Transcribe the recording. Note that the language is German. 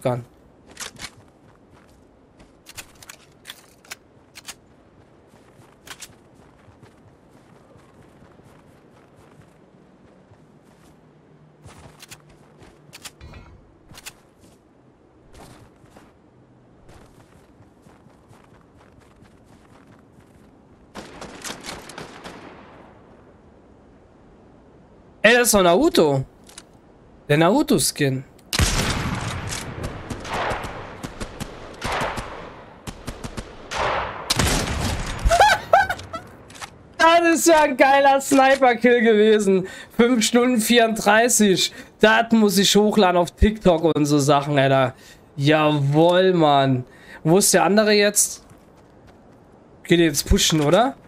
Shotgun. Ey, das ist doch Naruto. Der Naruto-Skin. Das ist ja ein geiler Sniper-Kill gewesen. 5 Stunden 34. Das muss ich hochladen auf TikTok und so Sachen, Alter. Jawohl, Mann. Wo ist der andere jetzt? Geht jetzt pushen, oder?